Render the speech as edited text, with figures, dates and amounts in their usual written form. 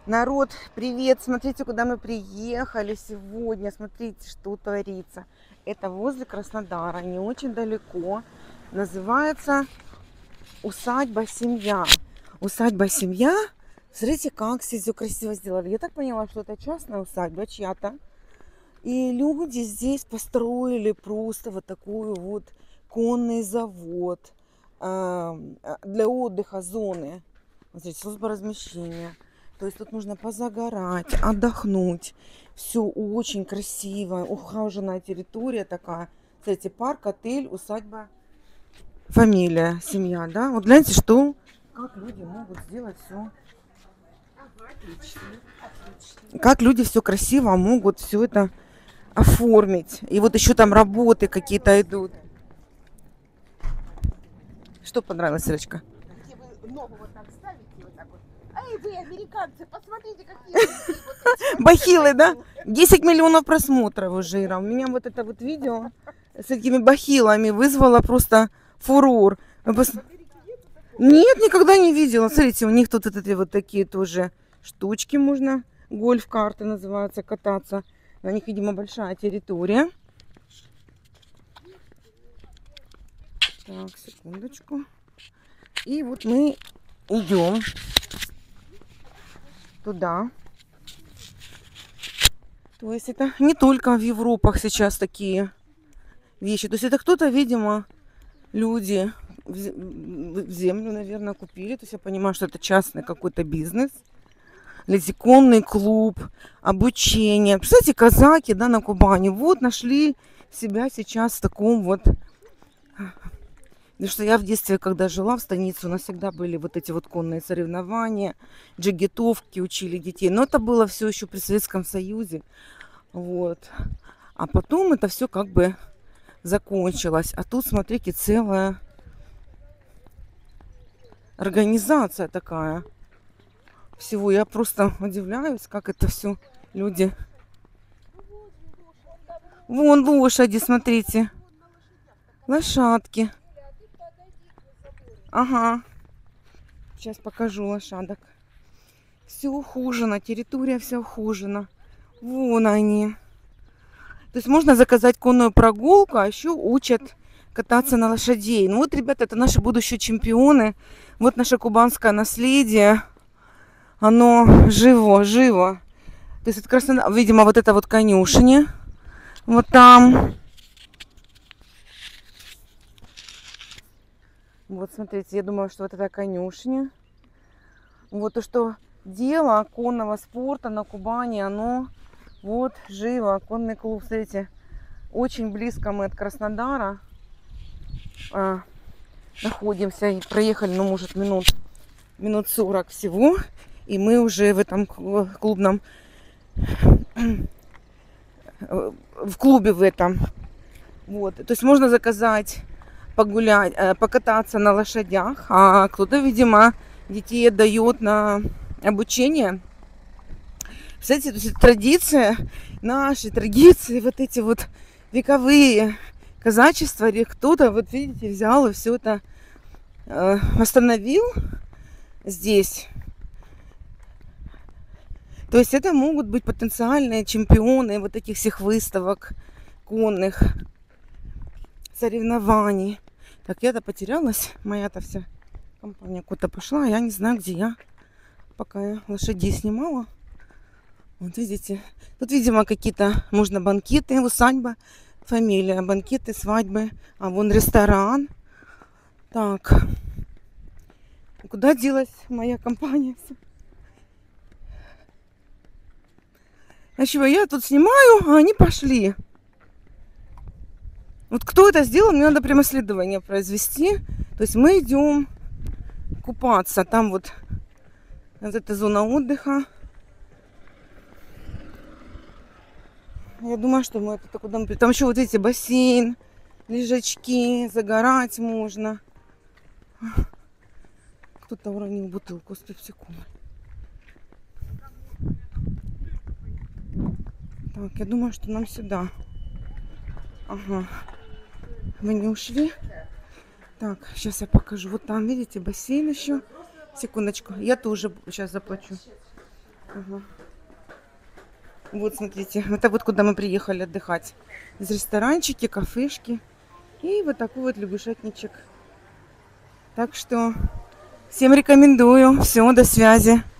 Народ, привет! Смотрите, куда мы приехали сегодня. Смотрите, что творится. Это возле Краснодара, не очень далеко. Называется усадьба «Семья». Усадьба «Семья». Смотрите, как здесь все красиво сделали. Я так поняла, что это частная усадьба чья-то. И люди здесь построили просто вот такую вот конный завод для отдыха, зоны. Смотрите, служба размещения. То есть тут нужно позагорать, отдохнуть. Все очень красиво, ухоженная территория такая. Кстати, парк, отель, усадьба, фамилия, семья, да? Вот гляньте, что, как люди могут сделать все. Как люди все красиво могут все это оформить. И вот еще там работы какие-то идут. Что понравилось, Сырочка? Где вы ногу вот так ставите, вот так вот. Эй, вы, американцы, посмотрите, какие вот эти Бахилы, да? 10 миллионов просмотров уже, Ира. У меня вот это вот видео с этими бахилами вызвало просто фурор. Нет, никогда не видела. Смотрите, у них тут вот эти вот такие тоже штучки можно. Гольф-карты называются, кататься. На них, видимо, большая территория. Так, секундочку. И вот мы идем туда. То есть это не только в Европах сейчас такие вещи. То есть это кто-то, видимо, люди в землю, наверное, купили. То есть я понимаю, что это частный какой-то бизнес. Лесиконный клуб, обучение. Кстати, казаки, да, на Кубани вот нашли себя сейчас в таком вот. Потому что я в детстве, когда жила в станице, у нас всегда были вот эти вот конные соревнования, джигитовки, учили детей. Но это было все еще при Советском Союзе. Вот. А потом это все как бы закончилось. А тут, смотрите, целая организация такая. Всего я просто удивляюсь, как это все люди. Вон лошади, смотрите. Лошадки. Ага. Сейчас покажу лошадок. Все ухожено, территория вся ухожена. Вон они. То есть можно заказать конную прогулку, а еще учат кататься на лошадей. Ну вот, ребята, это наши будущие чемпионы. Вот наше кубанское наследие. Оно живо. То есть это Краснодар, видимо, вот это вот конюшни. Вот там. Вот, смотрите, я думаю, что вот это конюшня. Вот то, что дело конного спорта на Кубани, оно вот живо. Конный клуб, смотрите, очень близко мы от Краснодара находимся. И проехали, ну, может, минут 40 всего. И мы уже в этом клубном, в клубе в этом. Вот, то есть можно заказать погулять, покататься на лошадях, а кто-то, видимо, детей отдает на обучение. Кстати, то есть традиция, наши традиции, вот эти вот вековые казачества, кто-то, вот видите, взял и все это восстановил здесь. То есть это могут быть потенциальные чемпионы вот этих всех выставок конных, соревнований. Так, я-то потерялась, моя-то вся компания куда-то пошла, я не знаю, где я, пока я лошадей снимала. Вот видите, тут, видимо, какие-то, можно банкеты, усадьба, фамилия, банкеты, свадьбы, а вон ресторан. Так, куда делась моя компания? А чего, я тут снимаю, а они пошли. Вот кто это сделал, мне надо прямо исследование произвести. То есть мы идем купаться. Там вот эта зона отдыха. Я думаю, что мы это куда мы... Там еще вот эти бассейн, лежачки, загорать можно. Кто-то уронил бутылку с пепсиком. Так, я думаю, что нам сюда. Ага. Мы не ушли. Так, сейчас я покажу. Вот там, видите, бассейн еще. Секундочку. Я тоже сейчас заплачу. Ага. Вот, смотрите, это вот куда мы приехали отдыхать. Здесь ресторанчики, кафешки. И вот такой вот лягушатничек. Так что всем рекомендую. Все, до связи.